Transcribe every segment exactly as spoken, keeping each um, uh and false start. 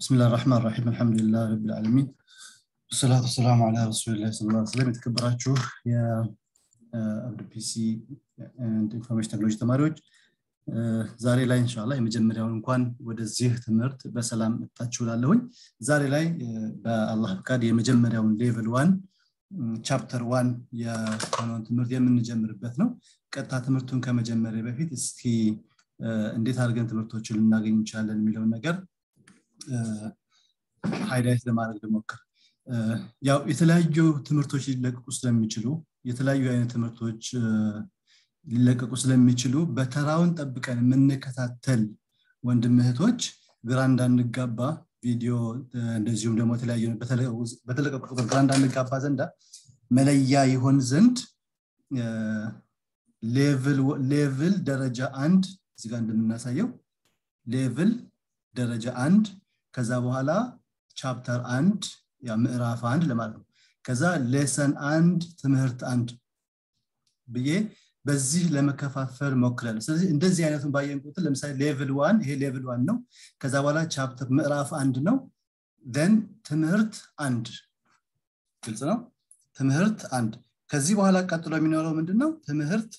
بسم الله الرحمن الرحيم الحمد لله رب العالمين والصلاة والسلام على رسول الله صلى الله عليه وسلم የተከበራችሁ የአብዱፒሲ and information technology ተማሪዎች ዛሬ ላይ ኢንሻአላህ የመጀመሪያውን እንኳን ወደዚህ ትምህርት በሰላም መጣችሁላለሁኝ ዛሬ ላይ በአላህ ፍቃድ የመጀመሪያውን ሌቭል one ቻፕተር one የሆነውን ትምህርት የምንጀምርበት ነው ቀጣ ትምህርቱን ከመጀመሪያ በፊት እስኪ እንዴት አድርገን ትምህርቶችን ልናገኝ እንችላለን የሚለው ነገር ሃይላይት ለማድረግ ልሞክር ያው የተለያዩ ትምህርቶች ሊለቀቁ ስለሚችሉ የተለያዩ አይነት ትምህርቶች ሊለቀቁ ስለሚችሉ በተራውን ጠብቀን የምንከታተል ወንድም እህቶች ግራንድ አንጋባ ቪዲዮ እንደዚሁም ደግሞ የተለያዩ በተለቀቁ ግራንድ አንጋባ ዘንዳ መለያ ይሆን ዘንድ ሌቭል ሌቭል ደረጃ one እዚህ ጋር እንደምናሳየው ሌቭል ደረጃ one ከዛ በኋላ ቻፕተር one ያ ምዕራፍ one ለማለት ነው ከዛ ሌሰን one ትምህርት one ብዬ በዚህ ለመከፋፈል ሞክራለሁ ስለዚህ እንደዚህ አይነቱን ባየን ቁጥር ለምሳሌ ሌቭል one ይሄ ሌቭል one ነው ከዛ በኋላ ቻፕተር ምዕራፍ one ነው then ትምህርት one ግልጽ ነው ትምህርት one ከዚህ በኋላ ቀጥሎ የሚኖረው ምንድነው ትምህርት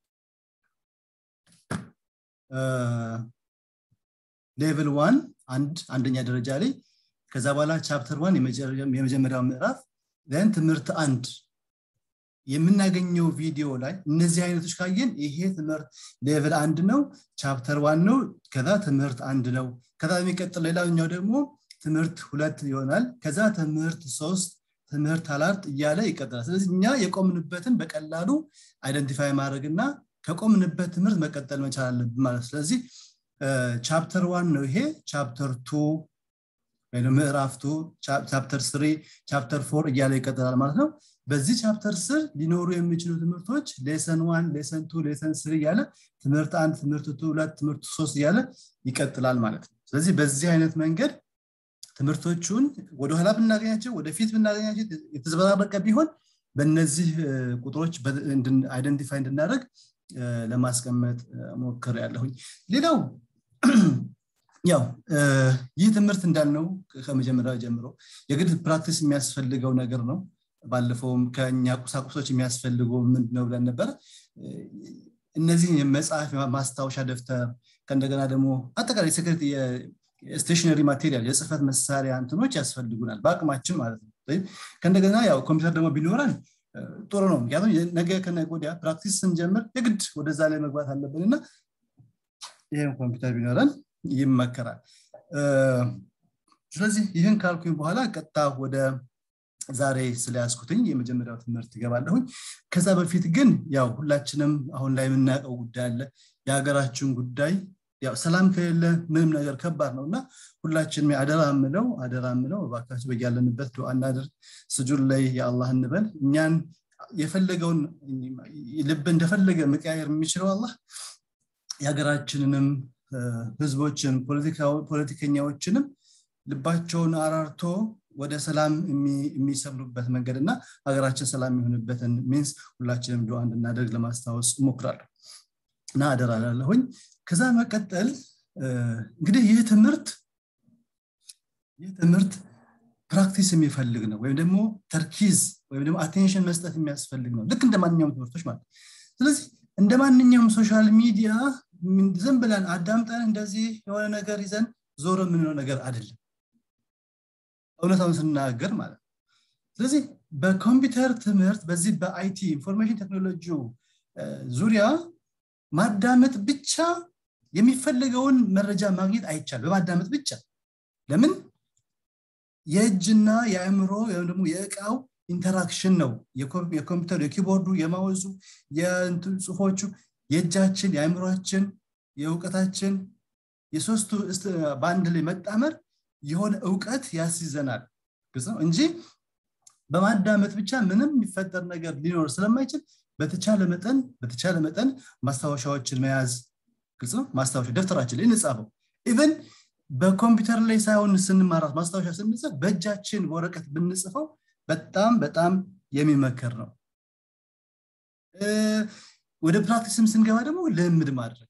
ሌቭል one አንድ አንደኛ ደረጃ ላይ ከዛ በኋላ ቻፕተር one የመጀመሪያው ምዕራፍ then ትምህርት one የምናገኘው ቪዲዮ ላይ እነዚህ አይነቶች ካየን ይሄ ትምህርት ሌቭል one ነው ቻፕተር one ነው ከዛ ትምህርት one ነው ከዛ የሚቀጥለው ሌላኛው ደግሞ ትምህርት two ይሆናል ከዛ ትምህርት three ትምህርት አራት እያለ ይቀጥላል ስለዚህ እኛ የቆምንበትን በቀላሉ አይደንቲፋይ ማድረግና ከቆምንበት ትምህርት መቀጠል መቻል አለብን ማለት ስለዚህ ቻፕተር one ነው ይሄ ቻፕተር two ወይ ምዕራፍ two ቻፕተር three ቻፕተር four እያለ ይቀጥላል ማለት ነው በዚህ ቻፕተር ስር ሊኖሩ የሚችሉ ትምህርቶች ሌሰን one ሌሰን two ሌሰን three እያለ ትምህርት one ትምህርት two ትምህርት three እያለ ይቀጥላል ማለት ነው ስለዚህ በዚህ አይነት መንገድ ትምህርቶቹን ወደ ኋላ ብናገኛቸው ወደ ፊት ብናገኛቸው የተዘበራረቀ ቢሆን በእነዚህ ቁጥሮች አይደንቲፋይ እንድናደርግ ለማስቀመጥ ሞክር ያለሁኝ ሌላው ያው ይህ ትምህርት እንዳልነው ከመጀመሪያው ጀምሮ የግድ ፕራክቲስ የሚያስፈልገው ነገር ነው ባለፈውም ከኛ ቁሳቁሶች የሚያስፈልገው ምንድነው ብለን ነበር እነዚህ የመጽሐፍ ማስታወሻ ደፍተር ከእንደገና ደግሞ አጠቃላይ ሴክሬት የስቴሽነሪ ማቴሪያል የጽህፈት መሳሪያ እንትኖች ያስፈልጉናል በአቅማችን ማለት ነው ከእንደገና ያው ኮምፒውተር ደግሞ ቢኖረን ጥሩ ነው ያለው ነገ ከነገ ወዲያ ፕራክቲስ ስንጀምር የግድ ወደዛ ላይ መግባት አለብንና ይሄን ኮምፒውተር ቢኖረን ይመከራል ስለዚህ ይሄን ካልኩኝ በኋላ ቀጣ ወደ ዛሬ ስለያስኩትኝ የመጀመሪያው ትምህርት ይገባለሁኝ ከዛ በፊት ግን ያው ሁላችንም አሁን ላይ የምናቀው ጉዳይ አለ የሀገራችን ጉዳይ ያው ሰላም ከሌለ ምንም ነገር ከባድ ነውና ሁላችንም አደራምለው አደራምለው ባካችሁ በያለንበት ዱዓ እናድርግ ስጁድ ላይ ያአላህ እንበል እኛን የፈለገውን ልብ እንደፈለገ መቀያየር የሚችለው አላህ የሀገራችንንም ህዝቦችን ፖለቲካው ፖለቲከኛዎችንም ልባቸውን አራርቶ ወደ ሰላም የሚሰምሩበት መንገድና ሀገራችን ሰላም ይሆንበትን ሚንስ ሁላችንም ዱዓ እንድናደርግ ለማስታወስ ሞክራለሁ እና አደራላለሁኝ ከዛ መቀጠል እንግዲህ ይህ ትምህርት ይህ ትምህርት ፕራክቲስ የሚፈልግ ነው ወይም ደግሞ ተርኪዝ ወይም ደግሞ አቴንሽን መስጠት የሚያስፈልግ ነው ልክ እንደማንኛውም ትምህርቶች ማለት ስለዚህ እንደማንኛውም ሶሻል ሚዲያ ዝም ብለን አዳምጠን እንደዚህ የሆነ ነገር ይዘን ዞር ምንለው ነገር አይደለም እውነታውን ስናገር ማለት ስለዚህ በኮምፒውተር ትምህርት በዚህ በአይቲ ኢንፎርሜሽን ቴክኖሎጂ ዙሪያ ማዳመጥ ብቻ የሚፈልገውን መረጃ ማግኘት አይቻል በማዳመጥ ብቻ ለምን የእጅና የአእምሮ ወይም ደግሞ የእቃው ኢንተራክሽን ነው የኮምፒውተር የኪቦርዱ የማውዙ የጽሁፎቹ የእጃችን የአእምሮአችን የእውቀታችን የሶስቱ ባንድ ላይ መጣመር የሆነ ዕውቀት ያስይዘናል ግልጽ ነው እንጂ በማዳመጥ ብቻ ምንም የሚፈጠር ነገር ሊኖር ስለማይችል በተቻለ መጠን በተቻለ መጠን ማስታወሻዎችን መያዝ ግልጽ ነው ማስታወሻ ደፍተራችን ላይ እንጻፈው ኢቭን በኮምፒውተር ላይ ሳይሆን ስንማራት ማስታወሻ ስንጽፍ በእጃችን ወረቀት ብንጽፈው በጣም በጣም የሚመከር ነው ወደ ፕራክቲስም ስንገባ ደግሞ ልምድ ማድረግ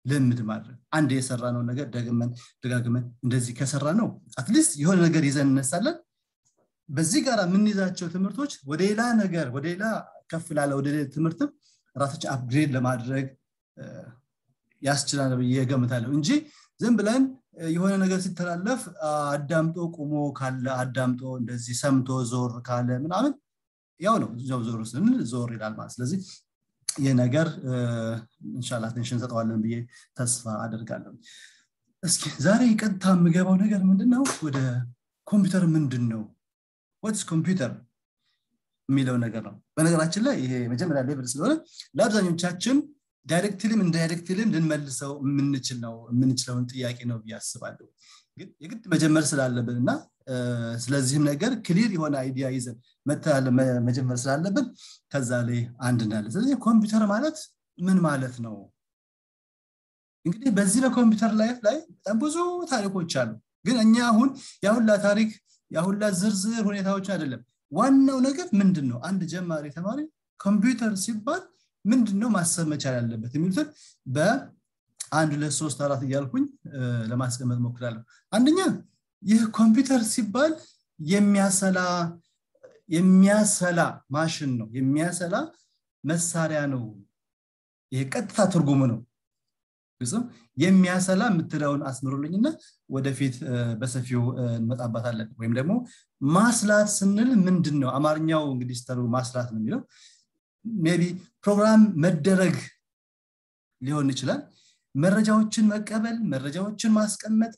ልምድ ማድረግ አንድ የሰራነው ነገር ደግመን ደጋግመን እንደዚህ ከሰራ ነው አትሊስት የሆነ ነገር ይዘን እንነሳለን በዚህ ጋር ምን ይዛቸው ትምርቶች ወደ ሌላ ነገር ወደ ሌላ ከፍላለ ወደ ሌላ ትምርት ራሳችን አፕግሬድ ለማድረግ ያስችላል በየገመታለው እንጂ ዝም ብለን የሆነ ነገር ሲተላለፍ አዳምጦ ቆሞ ካለ አዳምጦ እንደዚህ ሰምቶ ዞር ካለ ምናምን ያው ነው ዞር ዞር ስንል ዞር ይላል ማለት ስለዚህ የነገር ኢንሻአላህ አቴንሽን ሰጣዋለን ብዬ ተስፋ አደርጋለሁ እስኪ ዛሬ ቀጥታ ምገባው ነገር ምንድነው ወደ ኮምፒውተር ምንድነው what's computer የሚለው ነገር ነው በነገራችን ላይ ይሄ መጀመሪያ ሌቭል ስለሆነ ለአብዛኞቻችን ዳይሬክትሊም ኢንዳይሬክትሊም ልንመልሰው የምንችል ነው የምንችለውን ጥያቄ ነው ያስባለሁ ግን የግድ መጀመር ስላለብንና ስለዚህም ነገር ክሊር የሆነ አይዲያ ይዘን መታለ መጀመር ስላለብን ከዛ ላይ አንድ እንዳለ ስለዚህ ኮምፒውተር ማለት ምን ማለት ነው እንግዲህ በዚህ በኮምፒውተር ላይፍ ላይ በጣም ብዙ ታሪኮች አሉ ግን እኛ አሁን ያሁላ ታሪክ ያሁላ ዝርዝር ሁኔታዎች አይደለም ዋናው ነገር ምንድነው አንድ ጀማሪ ተማሪ ኮምፒውተር ሲባል ምንድነው ማሰብ መቻል ያለበት የሚሉት በአንድ ለሶስት አራት ይያልኩኝ ለማስቀመጥ ሞክራለሁ አንደኛ ይህ ኮምፒውተር ሲባል የሚያሰላ የሚያሰላ ማሽን ነው የሚያሰላ መሳሪያ ነው ይሄ ቀጥታ ትርጉሙ ነው ግጹም የሚያሰላ ምትለውን አስምሩልኝና ወደፊት በሰፊው እንመጣባታለን ወይም ደግሞ ማስላት ስንል ምንድነው አማርኛው እንግዲህ ስተሩ ማስላት ነው የሚለው ሜቢ ፕሮግራም መደረግ ሊሆን ይችላል መረጃዎችን መቀበል መረጃዎችን ማስቀመጥ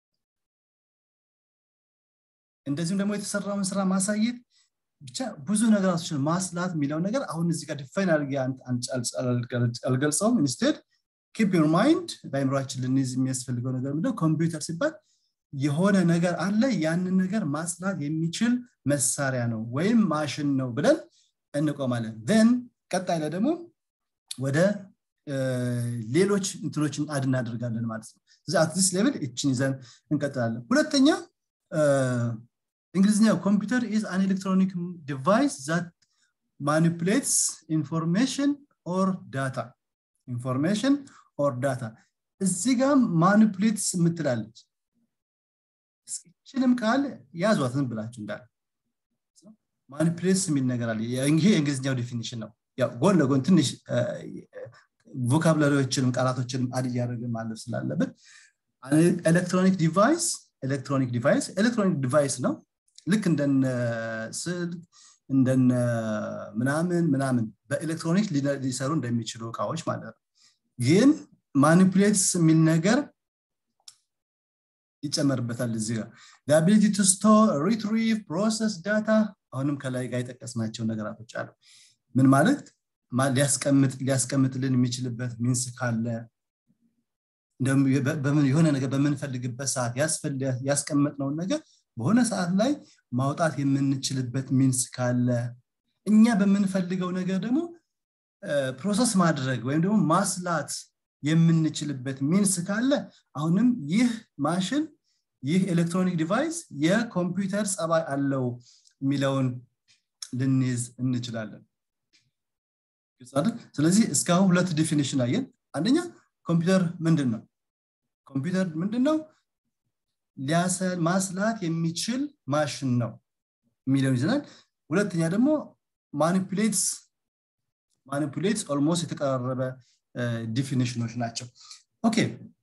እንደዚህም ደግሞ የተሰራውን ስራ ማሳየት ብቻ ብዙ ነገራቶችን ማስላት የሚለው ነገር አሁን እዚህ ጋር ዲፋይን አድርጌ አልገልጸውም instead keep your mind በአይምሮአችን ልንይዝ የሚያስፈልገው ነገር ምንድነው ኮምፒውተር ሲባል የሆነ ነገር አለ ያንን ነገር ማስላት የሚችል መሳሪያ ነው ወይም ማሽን ነው ብለን እንቆማለን then ቀጣይ ላይ ደግሞ ወደ ሌሎች እንትኖችን አድ እናደርጋለን ማለት ነው ስለዚህ at this level እቺን ይዘን እንቀጥላለን ሁለተኛ እንግሊዝኛው ኮምፒውተር is an electronic device that manipulates information or data information or data እዚህ ጋር manipulates ምትላለች እስኪችልም ቃል ያዟትን ብላችሁ እንዳለ manipulates የሚል ነገር አለ ይሄ እንግሊዝኛው ዲፊኒሽን ነው ያው ጎን ለጎን ትንሽ ቮካብላሪዎችንም ቃላቶችንም አድ ያደርገን ማለት ስላለበት ኤሌክትሮኒክ ዲቫይስ ኤሌክትሮኒክ ዲቫይስ ኤሌክትሮኒክ ዲቫይስ ነው ልክ እንደነ ስልክ እንደነ ምናምን ምናምን በኤሌክትሮኒክ ሊሰሩ እንደሚችሉ እቃዎች ማለት ነው ግን manipulates የሚል ነገር ይጨመርበታል እዚህ ጋር the ability to store retrieve process data አሁንም ከላይ ጋር የተቀስናቸው ነገራቶች አሉ ምን ማለት ሊያስቀምጥ ሊያስቀምጥልን የሚችልበት ሚንስ ካለ በምን የሆነ ነገር በመንፈልግበት ሰዓት ያስፈልግ ያስቀምጥነው ነገር በሆነ ሰዓት ላይ ማውጣት የምንችልበት ሚንስ ካለ እኛ በመንፈልገው ነገር ደግሞ ፕሮሰስ ማድረግ ወይም ደግሞ ማስላት የምንችልበት ሚንስ ካለ አሁንም ይህ ማሽን ይህ ኤሌክትሮኒክ ዲቫይስ የኮምፒውተር ጸባይ አለው ሚለውን ልንይዝ እንችላለን ስለዚህ እስካሁን ሁለት ዲፊኒሽን አየን አንደኛ ኮምፒውተር ምንድነው ኮምፒውተር ምንድነው ሊያሰል ማስላት የሚችል ማሽን ነው ሚለውን ይዘናል ሁለተኛ ደግሞ manipulates manipulates almost የተቀራረበ ዲፊኒሽኖች ናቸው ኦኬ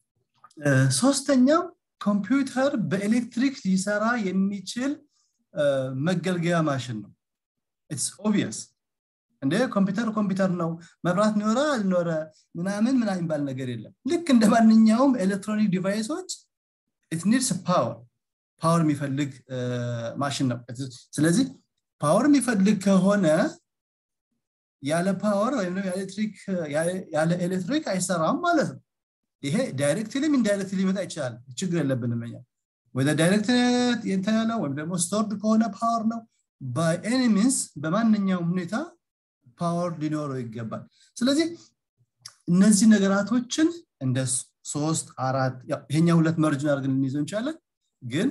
ሶስተኛው ኮምፒውተር በኤሌክትሪክ ሊሰራ የሚችል መገልገያ ማሽን ነው it's obvious እንደ ኮምፒውተር ኮምፒውተር ነው መብራት ኖራ አልኖረ ምናምን ምናምን ባል ነገር የለም ልክ እንደማንኛውም ኤሌክትሮኒክ ዲቫይሶች it needs power power የሚፈልግ ማሽን ነው ስለዚህ power የሚፈልግ ከሆነ ያለ ፓወር ወይም ያለ ኤሌክትሪክ ያለ ኤሌክትሪክ አይሰራም ማለት ነው ይሄ ዳይሬክትሊ ኢንዳይሬክትሊ ሊመጣ ይችላል ችግር የለብንም እኛ ወደ ዳይሬክት ኢንተርናል ወይም ደግሞ ስቶርድ ከሆነ ፓወር ነው by any means በማንኛውም ሁኔታ ፓወር ሊኖረው ይገባል ስለዚህ እነዚህ ነገራቶችን እንደ ሶስት አራት ይሄኛው ሁለት መርጅ አድርገን እንይዘው እንችላለን ግን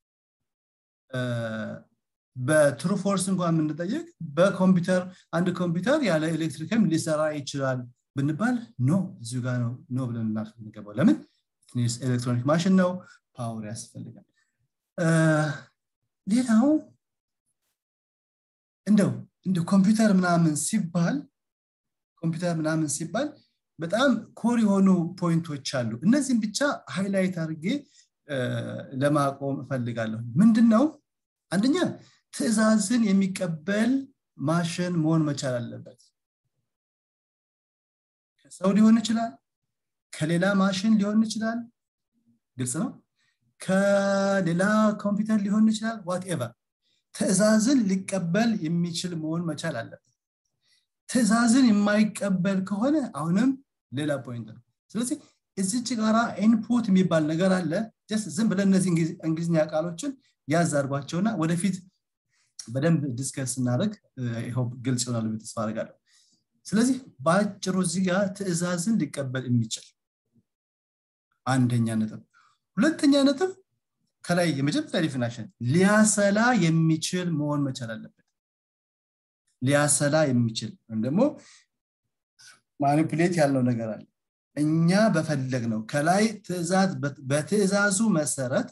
በትሩ ፎርስ እንኳን የምንጠይቅ በኮምፒውተር አንድ ኮምፒውተር ያለ ኤሌክትሪክም ሊሰራ ይችላል ብንባል ኖ እዚሁ ጋር ነው ኖ ብለን እናስፈልገው ለምን ትንሽ ኤሌክትሮኒክ ማሽን ነው ፓወር ያስፈልጋል ሌላው እንደው እንደ ኮምፒውተር ምናምን ሲባል ኮምፒውተር ምናምን ሲባል በጣም ኮር የሆኑ ፖይንቶች አሉ እነዚህን ብቻ ሃይላይት አድርጌ ለማቆም ፈልጋለሁ ምንድነው አንደኛ ትዕዛዝን የሚቀበል ማሽን መሆን መቻል አለበት ከሰው ሊሆን ይችላል ከሌላ ማሽን ሊሆን ይችላል ግልጽ ነው ከሌላ ኮምፒውተር ሊሆን ይችላል whatever ትዕዛዝን ሊቀበል የሚችል መሆን መቻል አለበት ትዕዛዝን የማይቀበል ከሆነ አሁንም ሌላ ፖይንት ነው ስለዚህ እዚች ጋራ ኢንፑት የሚባል ነገር አለ just ዝም ብለን እነዚህ እንግሊዝኛ ቃሎችን ያዛርጓቸውና ወደፊት በደንብ ዲስከስ እናደርግ አይሆፕ ግልጽ ይሆናል ብዬ ተስፋ አደርጋለሁ ስለዚህ ባጭሩ እዚህ ጋር ትዕዛዝን ሊቀበል የሚችል አንደኛ ነጥብ ሁለተኛ ነጥብ ከላይ የመጀመሪያ ዲፊኒሽን ሊያሰላ የሚችል መሆን መቻል አለበት ሊያሰላ የሚችል እንደሞ ማኒፑሌት ያለው ነገር አለ እኛ በፈለግነው ከላይ ትዕዛዝ በትዕዛዙ መሰረት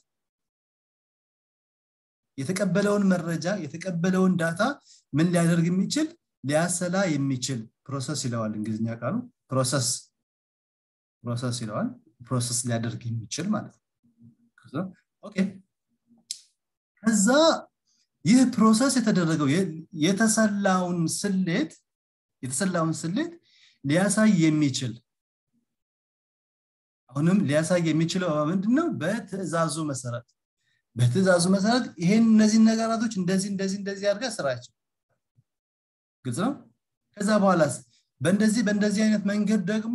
የተቀበለውን መረጃ የተቀበለውን ዳታ ምን ሊያደርግ የሚችል ሊያሰላ የሚችል ፕሮሰስ ይለዋል እንግሊዝኛ ቃሉ ፕሮሰስ ፕሮሰስ ይለዋል ፕሮሰስ ሊያደርግ የሚችል ማለት ነው ኦኬ ከዛ ይህ ፕሮሰስ የተደረገው የተሰላውን ስሌት የተሰላውን ስሌት ሊያሳይ የሚችል አሁንም ሊያሳይ የሚችለው ምንድነው በትዕዛዙ መሰረት በትዕዛዙ መሰረት ይሄን እነዚህ ነገራቶች እንደዚህ እንደዚህ እንደዚህ አድርጋ ስራቸው ግልጽ ነው ከዛ በኋላስ በእንደዚህ በእንደዚህ አይነት መንገድ ደግሞ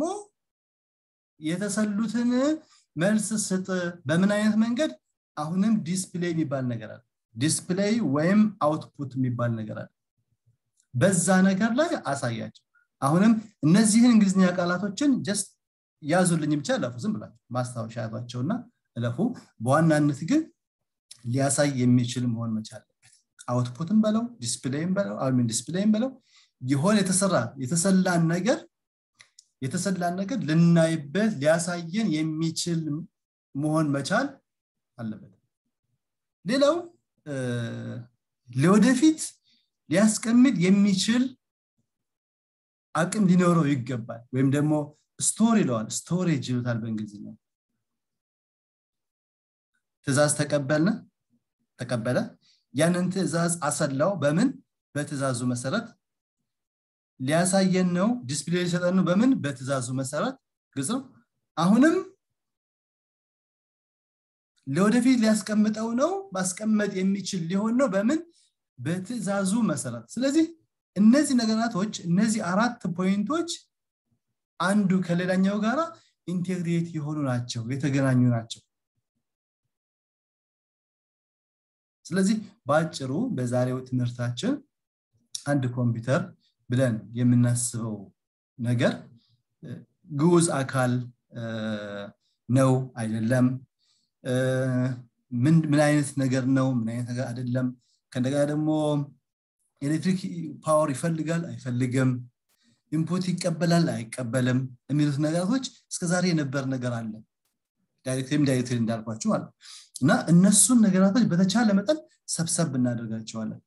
የተሰሉትን መልስ ስጥ በምን አይነት መንገድ አሁንም ዲስፕሌይ የሚባል ነገር አለ ዲስፕሌይ ወይም አውትፑት የሚባል ነገር አለ በዛ ነገር ላይ አሳያቸው አሁንም እነዚህን እንግሊዝኛ ቃላቶችን just ያዙልኝ ብቻ ለፉ ዝም ብላችሁ ማስታወሻ ያዟቸውና ለፉ በዋናነት ግን ሊያሳይ የሚችል መሆን መቻል አለበት አውትፑትም በለው ዲስፕሌይም በለው አይ ሚን ዲስፕሌይም በለው ይሆን የተሰራ የተሰላን ነገር የተሰላን ነገር ልናይበት ሊያሳየን የሚችል መሆን መቻል አለበት ሌላው ለወደፊት ሊያስቀምጥ የሚችል አቅም ሊኖረው ይገባል ወይም ደግሞ ስቶሪ ይለዋል ስቶሬጅ ይሉታል በእንግሊዝኛ ትዕዛዝ ተቀበልና ተቀበለ ያንን ትዕዛዝ አሰላው በምን በትዕዛዙ መሰረት ሊያሳየን ነው ዲስፕሌይ ሊሰጠን በምን በትዕዛዙ መሰረት ግልጽ ነው አሁንም ለወደፊት ሊያስቀምጠው ነው ማስቀመጥ የሚችል ሊሆን ነው በምን በትዕዛዙ መሰረት ስለዚህ እነዚህ ነገራቶች እነዚህ አራት ፖይንቶች አንዱ ከሌላኛው ጋራ ኢንቴግሬት የሆኑ ናቸው የተገናኙ ናቸው ስለዚህ ባጭሩ በዛሬው ትምህርታችን አንድ ኮምፒውተር ብለን የምናስበው ነገር ግዑዝ አካል ነው አይደለም ምን ምን አይነት ነገር ነው ምን አይነት ነገር አይደለም ከእንደገና ደግሞ ኤሌክትሪክ ፓወር ይፈልጋል አይፈልግም ኢንፑት ይቀበላል አይቀበልም የሚሉት ነገሮች እስከዛሬ የነበር ነገር አለ ዳይሬክትሊ ዳይሬክትሊ እንዳልኳችሁ ማለት እና እነሱን ነገራቶች በተቻለ መጠን ሰብሰብ እናደርጋቸዋለን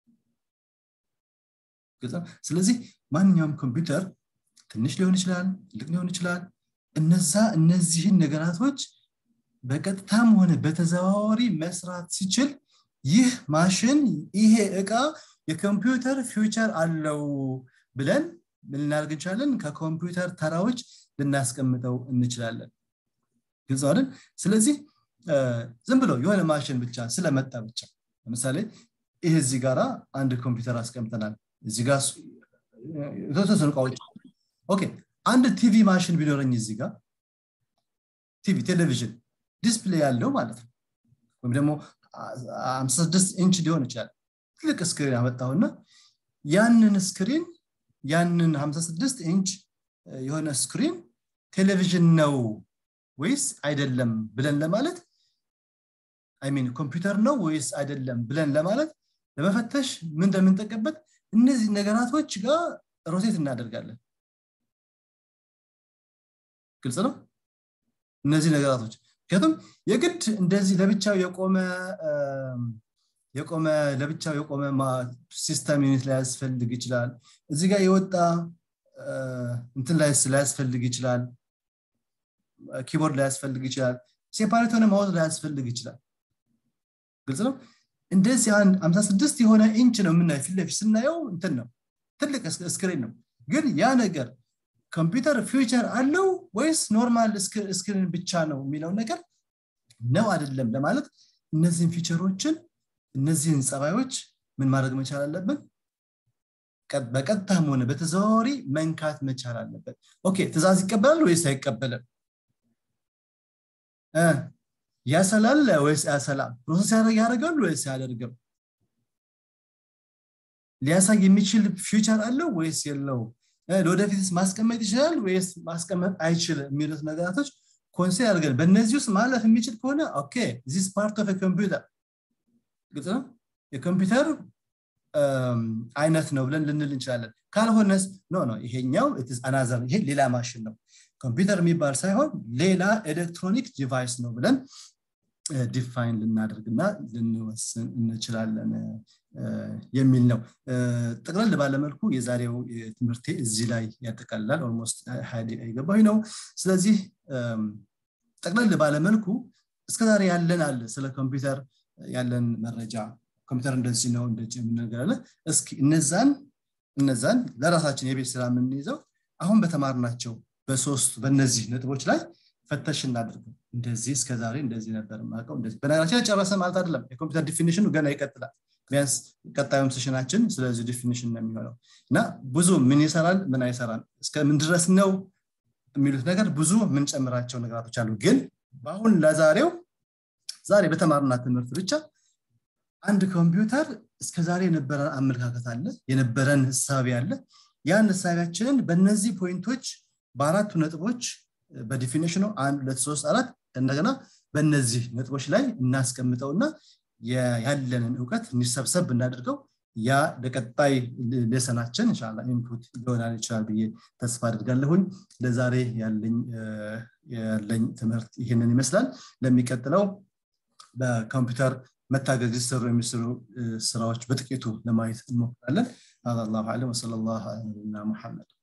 ስለዚህ ማንኛውም ኮምፒውተር ትንሽ ሊሆን ይችላል ትልቅ ሊሆን ይችላል እነዛ እነዚህን ነገራቶች በቀጥታም ሆነ በተዘዋዋሪ መስራት ሲችል ይህ ማሽን ይሄ እቃ የኮምፒውተር ፊውቸር አለው ብለን ምን እናደርግ እንችላለን ከኮምፒውተር ተራዎች ልናስቀምጠው እንችላለን ግልጽ አይደል ስለዚህ ዝም ብሎ የሆነ ማሽን ብቻ ስለመጣ ብቻ ለምሳሌ ይሄ እዚህ ጋራ አንድ ኮምፒውተር አስቀምጠናል እዚህ ጋር የተወሰኑ እቃዎች ኦኬ አንድ ቲቪ ማሽን ቢኖርኝ እዚህ ጋር ቲቪ ቴሌቪዥን ዲስፕሌይ ያለው ማለት ነው ወይም ደግሞ ሃምሳ ስድስት ኢንች ሊሆን ይችላል ትልቅ ስክሪን አመጣውና ያንን ስክሪን ያንን ሃምሳ ስድስት ኢንች የሆነ ስክሪን ቴሌቪዥን ነው ወይስ አይደለም ብለን ለማለት አይ ሚን ኮምፒውተር ነው ወይስ አይደለም ብለን ለማለት ለመፈተሽ ምን እንደምንጠቀምበት እነዚህ ነገራቶች ጋር ሮቴት እናደርጋለን ግልጽ ነው እነዚህ ነገራቶች ከቱም የግድ እንደዚህ ለብቻው የቆመ የቆመ ለብቻው የቆመ ሲስተም ዩኒት ላይ ያስፈልግ ይችላል እዚህ ጋር የወጣ እንትን ላይ ያስፈልግ ይችላል ኪቦርድ ላይ ያስፈልግ ይችላል ሴፓሬት ሆነ ማውዝ ላይ ያስፈልግ ይችላል ግልጽ ነው እንደዚህ አንድ ሃምሳ ስድስት የሆነ ኢንች ነው ምን ፊት ለፊት ስናየው እንትን ነው ትልቅ ስክሪን ነው ግን ያ ነገር ኮምፒውተር ፊውቸር አለው ወይስ ኖርማል ስክሪን ብቻ ነው የሚለው ነገር ነው አይደለም ለማለት እነዚህን ፊቸሮችን እነዚህን ጸባዮች ምን ማድረግ መቻል አለብን በቀጥታም ሆነ በተዘዋዋሪ መንካት መቻል አለበት ኦኬ ትዕዛዝ ይቀበላል ወይስ አይቀበልም እ ያሰላል ወይስ ያሰላም ፕሮሰስ ያደርጋል ወይስ ያደርግም ሊያሳይ የሚችል ፊውቸር አለው ወይስ የለው ለወደፊትስ ማስቀመጥ ይችላል ወይስ ማስቀመጥ አይችልም የሚሉት ነገራቶች ኮንሲደር አድርገን በእነዚህ ውስጥ ማለፍ የሚችል ከሆነ ኦኬ this part of a computer ግልጽ ነው የኮምፒውተር አይነት ነው ብለን ልንል እንችላለን ካልሆነስ ኖ ኖ ይሄኛው it is another ይሄ ሌላ ማሽን ነው ኮምፒውተር የሚባል ሳይሆን ሌላ ኤሌክትሮኒክ ዲቫይስ ነው ብለን ዲፋይን ልናደርግና ልንወስን እንችላለን የሚል ነው ጠቅለል ባለ መልኩ የዛሬው ትምህርት እዚህ ላይ ያጠቃልላል ኦልሞስት ሃያ ደቂቃ ይገባው ነው ስለዚህ ጠቅለል ባለ መልኩ እስከዛሬ ያለን አለ ስለ ኮምፒውተር ያለን መረጃ ኮምፒውተር እንደዚህ ነው እንደዚህ ምን ነገር አለ እስኪ እነዛን እነዛን ለራሳችን የቤት ስራ ምን ይዘው አሁን በተማርናቸው በሶስት በእነዚህ ነጥቦች ላይ ፈተሽ እናድርግ እንደዚህ እስከዛሬ እንደዚህ ነበር ማቀው እንደዚህ በነገራችን ጨረሰ ማለት አይደለም የኮምፒውተር ዲፊኒሽኑ ገና ይቀጥላል ቢያንስ ቀጣዩም ሴሽናችን ስለዚህ ዲፊኒሽን ነው የሚሆነው እና ብዙ ምን ይሰራል ምን አይሰራም እስከ ምን ድረስ ነው የሚሉት ነገር ብዙ ምን ጨምራቸው ነገራቶች አሉ ግን ባሁን ለዛሬው ዛሬ በተማርና ትምህርት ብቻ አንድ ኮምፒውተር እስከዛሬ የነበረን አመለካከት አለ የነበረን ሐሳብ ያለ ያን ሐሳባችንን በእነዚህ ፖይንቶች በአራቱ ነጥቦች በዲፊኒሽኑ አንድ ሁለት ሶስት አራት እንደገና በእነዚህ ነጥቦች ላይ እናስቀምጠውና ያለንን ዕውቀት እንሰብሰብ እናደርገው ያ ለቀጣይ ለሰናችን ኢንሻአላህ ኢንፑት ይሆናል ይችላል ብዬ ተስፋ አድርጋለሁኝ ለዛሬ ያለኝ ያለኝ ትምህርት ይሄንን ይመስላል ለሚቀጥለው በኮምፒውተር መታገዝ ይሰሩ የሚሰሩ ስራዎች በጥቂቱ ለማየት እንሞክራለን አላሁ አለም ወሰለላሁ ዐላ ሙሐመድ